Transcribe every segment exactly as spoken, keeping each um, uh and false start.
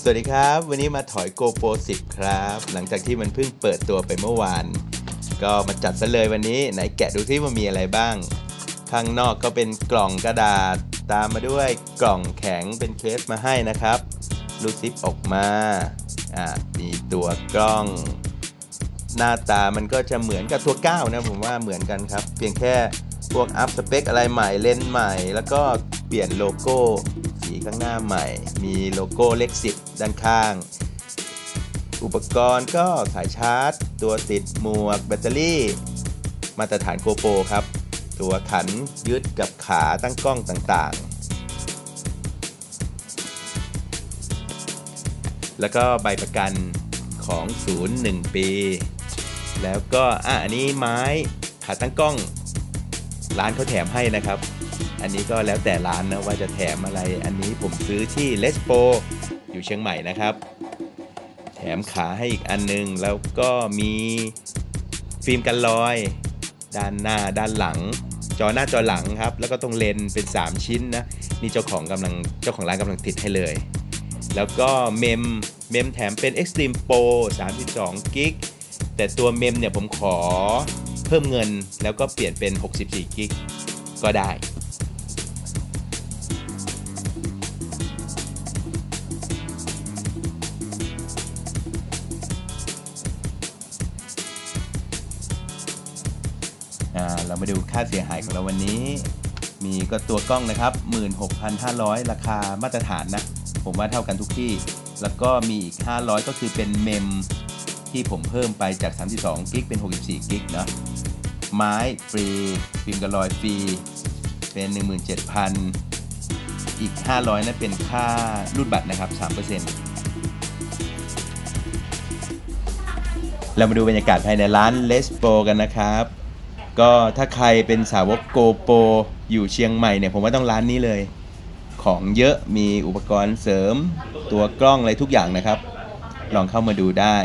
วัสดีครับวันนี้มาถอย GoPro สิบครับหลังจากที่มันเพิ่งเปิดตัวไปเมื่อวานก็มาจัดซะเลยวันนี้ไหนแกะดูที่มันมีอะไรบ้างข้างนอกก็เป็นกล่องกระดาษตามมาด้วยกล่องแข็งเป็นเคสมาให้นะครับรูดซิปออกมาอ่ามีตัวกล้องหน้าตามันก็จะเหมือนกับตัวเก้านะผมว่าเหมือนกันครับเพียงแค่พวกอัพสเปคอะไรใหม่เลนส์ใหม่แล้วก็เปลี่ยนโลโก้สีข้างหน้าใหม่มีโลโก้เลขสิบด้านข้างอุปกรณ์ก็สายชาร์จตัวติดหมวกแบตเตอรี่มาตรฐาน GoPro ครับตัวขันยึดกับขาตั้งกล้องต่างๆแล้วก็ใบประกันของศูนย์ หนึ่งปีแล้วก็อ่ะอันนี้ไม้ขาตั้งกล้องร้านเขาแถมให้นะครับอันนี้ก็แล้วแต่ร้านนะว่าจะแถมอะไรอันนี้ผมซื้อที่เลสโปอยู่เชียงใหม่นะครับแถมขาให้อีกอันนึงแล้วก็มีฟิล์มกันรอยด้านหน้าด้านหลังจอหน้าจอหลังครับแล้วก็ตรงเลนเป็นสามชิ้นนะนี่เจ้าของกำลังเจ้าของร้านกำลังติดให้เลยแล้วก็เมมเมมแถมเป็น Extreme Pro สามสิบสองกิกแต่ตัวเมมเนี่ยผมขอเพิ่มเงินแล้วก็เปลี่ยนเป็นหกสิบสี่กิกก็ได้เรามาดูค่าเสียหายของเราวันนี้มีก็ตัวกล้องนะครับ หนึ่งหมื่นหกพันห้าร้อย ราคามาตรฐานนะผมว่าเท่ากันทุกที่แล้วก็มีอีกห้าร้อยก็คือเป็นเมมที่ผมเพิ่มไปจากสามสิบสองกิกเป็นหกสิบสี่กิกเนาะไม้ฟรีฟิล์มกันรอยฟรีเป็น หนึ่งหมื่นเจ็ดพัน อีกห้าร้อยนั่นเป็นค่ารูดบัตรนะครับ สามเปอร์เซ็นต์ เรามาดูบรรยากาศภายในร้าน Lespo กันนะครับก็ถ้าใครเป็นสาวก GoPro อยู่เชียงใหม่เนี่ยผมว่าต้องร้านนี้เลยของเยอะมีอุปกรณ์เสริมตัวกล้องอะไรทุกอย่างนะครับลองเข้ามาดูได้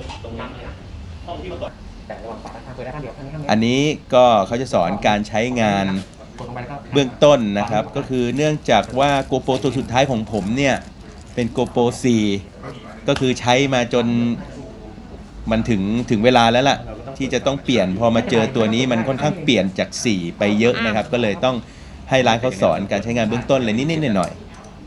อันนี้ก็เขาจะสอนการใช้งานเบื้องต้นนะครับก็คือเนื่องจากว่า GoPro ตัวสุดท้ายของผมเนี่ยเป็น GoPro สี่ก็คือใช้มาจนมันถึงถึงเวลาแล้วล่ะที่จะต้องเปลี่ยนพอมาเจอตัวนี้มันค่อนข้างเปลี่ยนจากสี่ไปเยอะนะครับก็เลยต้องให้ร้านเขาสอนการใช้งานเบื้องต้นเลยนิดๆหน่อย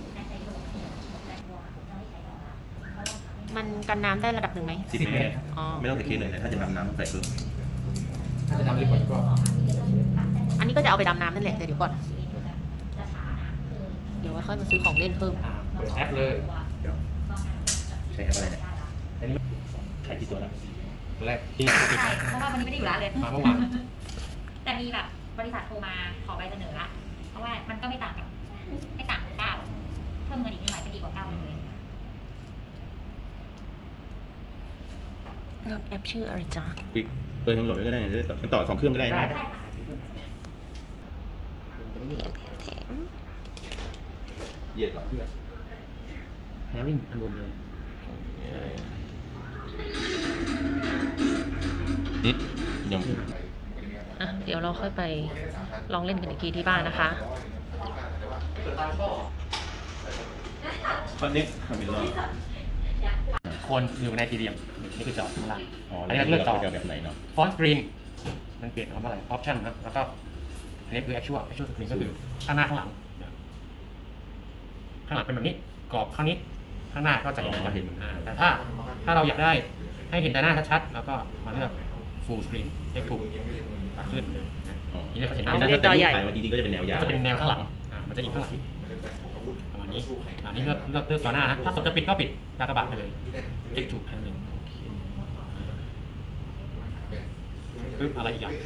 ๆมันกันน้ำได้ระดับหนึ่งไหมสิบเมตรไม่ต้องตะกี้เลยนะถ้าจะดำน้ำต้องใส่เพิ่มถ้าจะดำลึกกว่าก็อันนี้ก็จะเอาไปดำน้ำนั่นแหละแต่เดี๋ยวก่อนเดี๋ยวค่อยมาซื้อของเล่นเพิ่มเปิดแอปเลยใช้แอปอะไรเนี่ยใช้กี่ตัวแล้วแรกใช่เพราะว่าวันนี้ไม่ได้อยู่ร้านเลยมาเมื่อวานแต่มีแบบบริษัทโทรมาขอใบเสนอละเพราะว่ามันก็ไม่ต่างกับไม่ต่างกับเก้าเพิ่มเงินอีกนิดหน่อยก็ดีกว่าเก้าเลยแอปชื่ออะไรจ๊ะปิดเปิดทั้งโหลดก็ได้ต่อสองเครื่องก็ได้นะเหยียดก่อนเพื่อนแฮร์ริ่งอันบนเลยนิดยังอ่ะเดี๋ยวเราค่อยไปลองเล่นกันอีกทีที่บ้านนะคะตอนนี้ทำเป็นรอบคนอยู่ในทีเดียมนี่คือจอข้างล่างอันนี้เลือกจอแบบไหนเนาะฟอนต์สกรีนมันเปลี่ยนคำว่าอะไรออปชั่นครับแล้วก็อันนี้คือ actual actual screen ก็คือข้างหน้าข้างหลังข้างหลังเป็นแบบนี้กรอบข้างนี้ข้างหน้าก็จะเห็นเห็นแต่ถ้าถ้าเราอยากได้ให้เห็นแต่หน้าชัดๆแล้วก็มาเลือก full screen เอ็กซ์ ทู ตัดขึ้นนี่เราเห็นหน้าจอใหญ่จริงๆก็จะเป็นแนวยาวจะเป็นแนวข้างหลังมันจะยิงข้างหลังประมาณนี้อันนี้เลือกเลือกเลือกจอหน้านะถ้าสมจะปิดก็ปิดกากบาทไปเลย เอ็กซ์ ทู แค่นั้นเองปึ๊บอะไรอีกอย่าง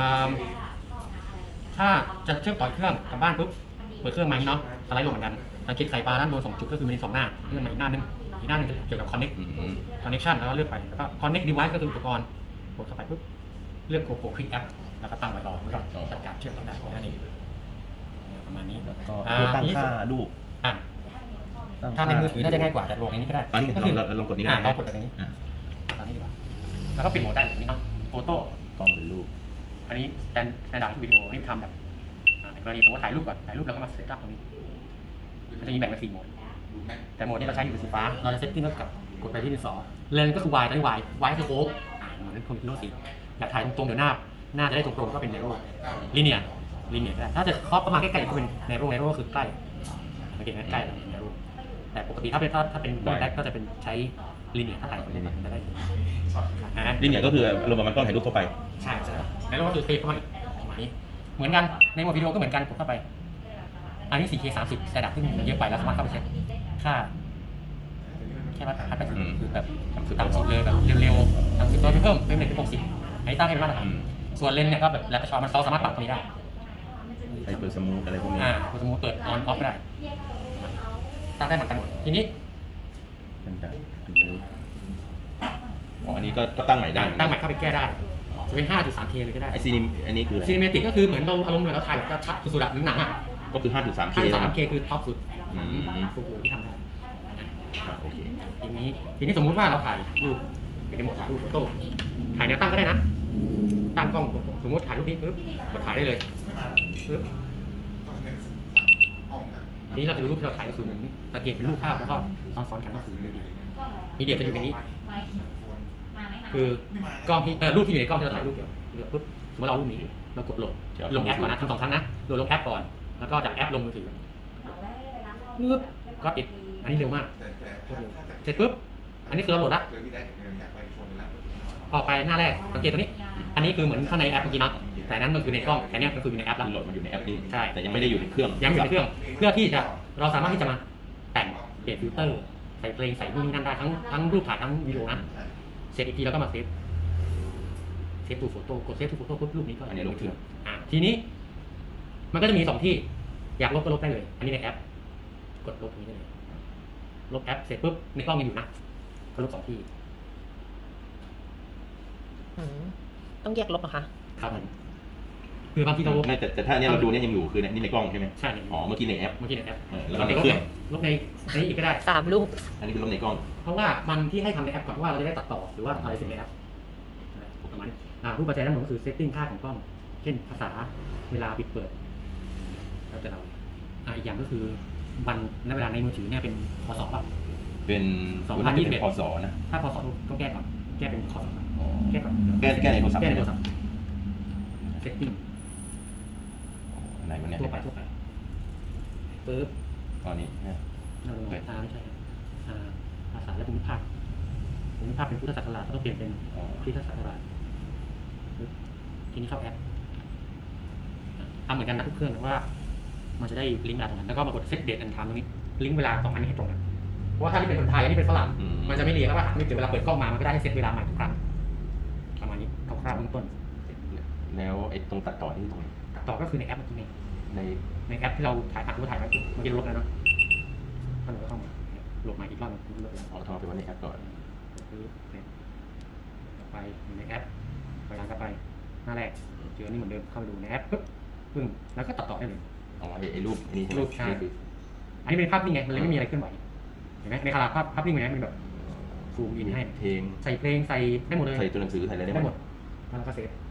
ถ้าจะเชื่อมต่อเครื่องกับบ้านปุ๊บเปิดเครื่องมาเนาะสไลด์ลงเหมือนกันสังเกตไข่ปลาด้านบนสองจุดก็คือมีสองหน้าเลื่อนมาอีกหน้านึงอีกหน้านึงเกี่ยวกับ connect connection แล้วก็เลือกไปแล้วก็ connect device ก็คืออุปกรณ์กดเข้าไปปุ๊บเลือก GoPro Quick App แล้วก็ตั้งไว้รอแล้วก็จัดการเชื่อมต่อได้นั่นเองประมาณนี้แล้วก็ตั้งค่ารูปอ่ะถ้าในมือถือน่าจะง่ายกว่าแต่ลงในนี้ก็ได้อันนี้เราลองกดนี้ได้เรากดแบบนี้ตอนนี้ดีกว่าแล้วก็ปิดโหมดได้แบบนี้เนาะโฟโต้กล้องเป็นรูปอันนี้แตนแตนดาร์ดวิดีโอนี่ทำแบบในกรณีสมมติถ่ายรูปก่อนถ่ายรูปแล้วก็มาเซตอัพตรงนี้มันจะมีแบ่งเป็นสี่โหมดแต่โหมดที่เราใช้อยู่สีฟ้าเราจะเซตติ้งกับกดไปที่ดินสอเลนก็คือ Y ตอนนี้ Y Y คือโค้งเหมือนคอมพิวเตอร์สีอยากถ่ายตรงๆเดี๋ยวหน้าหน้าจะได้ตรงๆก็เป็นเนโร่ลิเนียร์ลิเนียร์ก็ได้ถ้าจะครอบประมาณใกล้ๆก็เป็นเนโร่เนโร่คือใกล้โอเคใกล้ๆเนโร่แต่ปกติถ้าเป็นถ้าเป็นกล้องแบ็คก็จะเป็นใช้ลิเนียร์ถ้าถ่ายลิเนียร์จะได้ลิเนียร์ก็คือรวมกับมันกล้องถ่ายรูปเข้าไปใช่ใช่เนโร่ก็คือเทปเข้ามาประมาณนี้เหมือนกันในโหมดวิดีโอก็เหมือนกันกดเข้าไปอันนี้ โฟร์เค สามสิบระดับที่เยอะไปแล้วสามารถเข้าไปเช็คค่าแค่มาตรฐานแบบคือแบบต่ำสุดเลยแบบเร็วๆต่ำสุดตัวเพิ่มเป็นหนึ่งถึงหกสิบอันนี้ตั้งให้เป็นมาตรฐานส่วนเลนส์เนี่ยก็แบบแล้วแต่ชอบมันเราสามารถปรับตรงนี้ได้ใช้เปิดสมูทอะไรพวกนี้อ่าเปิดสมูทเปิดออนออฟก็ได้ตั้งได้เหมือนกันหมดทีนี้อ๋ออันนี้ก็ก็ตั้งใหม่ได้ตั้งใหม่เข้าไปแก้ได้จะเป็น ห้าจุดสามเค เลยก็ได้ไอซีนิมอันนี้คืออะไรซีนิเมติกก็คือเหมือนเราอารมณ์เหมือนเราถ่ายแบบชัดสุดๆแบบหนังอ่ะก็คือ ห้าจุดสามเคห้าจุดสามเค คือท็อปสุดอืมฟูฟูที่ทำได้โอเคทีนี้ทีนี้สมมุติว่าเราถ่ายรูปเป็นโหมดถ่ายรูปโฟโต้ถ่ายแนวตั้งก็ได้นะตั้งกล้องสมมติถ่ายรูปนี้ปึ๊บกดถ่ายได้เลยปึ๊บทีนี้เราจะดูรูปที่เราถ่ายก็คือเหมือนตะเกียบเป็นรูปภาพแล้วก็ซ้อนๆกันก็คือมีเดียมีเดียจะอยู่ในนี้คือกล้องที่เออรูปที่อยู่ในกล้องที่เราถ่ายรูปเดียวเลือกปุ๊บสมมติเรารูปนี้เรากดโหลดลงแอปก่อนนะทำสองครั้งนะโหลดลงแอปก่อนแล้วก็จากแอปลงมือถือปึ๊บก็ปิดอันนี้เร็วมากเสร็จปุ๊บอันนี้คือเราโหลดละออกไปหน้าแรกสังเกตตัวนี้อันนี้คือเหมือนข้างในแอปเมื่อกี้นะแต่นั้นมันคือในกล้องแต่เนี้ยมันคืออยู่ในแอปแล้วโหลดมันอยู่ในแอปนี้ใช่แต่ยังไม่ได้อยู่ในเครื่องยังอยู่ในเครื่องเพื่อที่จะเราสามารถที่จะมาแต่งเปลี่ยนฟิลเตอร์ใส่เพลงใส่นู่นนี่นั่นได้ทั้งทั้งรูปถ่ายทั้งวิดีโอนะเสร็จอีกทีแล้วก็มาเซฟเซฟทูโฟโต้กดเซฟทูโฟโต้ปุ๊บรูปนี้ก็อันนี้ลงเครื่องอ่าทีนี้มันก็จะมีสองที่อยากลบก็ลบได้เลยอันนี้ในแอปกดลบตรงนี้ได้เลยลบแอปเสร็จปุ๊บในกล้องยังอยู่นะก็ลบสองที่ต้องแยกลบเหรอคะครับมันคือบางทีเราลบแต่แต่ถ้าเนี่ยเราดูเนี่ยยังอยู่คือนี่ในกล้องใช่ไหมใช่อ๋อเมื่อกี้ในแอปเมื่อกี้ในแอปแล้วก็ในเครื่องลบในนี้อีกก็ได้สามรูปอันนี้คือลบในกล้องเพราะว่ามันที่ให้ทำในแอปก่อนว่าเราจะได้ตัดต่อหรือว่าอะไรเสร็จในแอปประมาณนี้รูปปัจจัยนั้นก็คือเซตติ้งค่าของกล้องเช่นภาษาเวลาปิดเปิดแล้วแต่เราอีกอย่างก็คือวันและเวลาในมือถือเนี่ยเป็นพศป่ะเป็นสองพันยี่สิบเอ็ดพศนะถ้าพศต้องแก้ก่อนแก้เป็นพศแก้ก่อนแก้แก้ในโทรศัพท์แก้ในโทรศัพท์เซตติ้งไหนมันเนี่ยทั่วไปทั่วไปปึ๊บตอนนี้เราลงตาไม่ใช่ภาษาและภูมิภาคภูมิภาคเป็นพุทธศักราชต้องเปลี่ยนเป็นคริสตศักราชทีนี้เข้าแอปทำเหมือนกันนะทุกเครื่องว่ามันจะได้ลิงก์เวลาตรงนั้นแล้วก็มากดเซตเดทแอนด์ไทม์ตรงนี้ลิงก์เวลาสองอันนี้ให้ตรงกันเพราะว่าถ้านี่เป็นคนไทยอันนี้เป็นฝรั่งมันจะไม่เรียงแล้วว่าไม่เกิดเวลาเปิดกล้องมามันก็ได้ให้เซตเวลาใหม่ทุกครั้งประมาณนี้คร่าวๆเบื้องต้นแล้วไอ้ตรงตัดต่อที่ตรงตัดต่อก็คือในแอปเมื่อกี้ในในแอปที่เราถ่ายผ่านรูปถ่ายไว้เมื่อกี้ลบแล้วเนาะถ้าเราเข้ามาโหลดใหม่อีกรอบนึงลบแล้วอ๋อทำไปวันในแอปก่อนไปในแอปไปร้านก็ไปหน้าแรกเจอนี่เหมือนเดิมเข้าไปดูในแอปปึ๊บปึ้งแล้วก็ตัดต่อได้เลยอ๋อไอ้รูปนี้รูปใช่อันนี้เป็นภาพนิ่งไงมันเลยไม่มีอะไรเคลื่อนไหวเห็นไหมในขณะภาพภาพนิ่งมันแบบซูมอินให้เพลงใส่เพลงใส่ได้หมดเลยใส่ตัวหนังสือใส่อะไรได้หมดแล้วก็เซฟ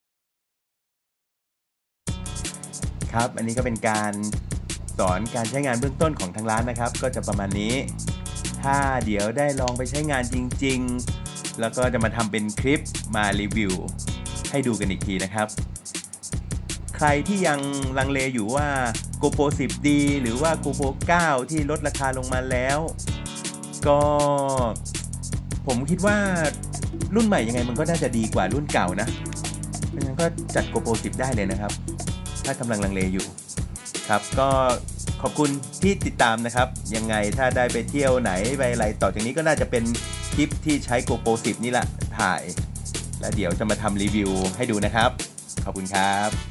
ครับอันนี้ก็เป็นการสอนการใช้งานเบื้องต้นของทางร้านนะครับก็จะประมาณนี้ถ้าเดี๋ยวได้ลองไปใช้งานจริงๆแล้วก็จะมาทำเป็นคลิปมารีวิวให้ดูกันอีกทีนะครับใครที่ยังลังเลอยู่ว่า GoPro สิบ ดี หรือว่า GoPro เก้า ที่ลดราคาลงมาแล้วก็ผมคิดว่ารุ่นใหม่ยังไงมันก็น่าจะดีกว่ารุ่นเก่านะเพราะฉะนั้นก็จัด GoPro สิบ ได้เลยนะครับถ้ากำลังลังเลอยู่ครับก็ขอบคุณที่ติดตามนะครับยังไงถ้าได้ไปเที่ยวไหนไปอะไรต่อจากนี้ก็น่าจะเป็นคลิปที่ใช้ GoPro สิบ นี่แหละถ่ายแล้วเดี๋ยวจะมาทำรีวิวให้ดูนะครับขอบคุณครับ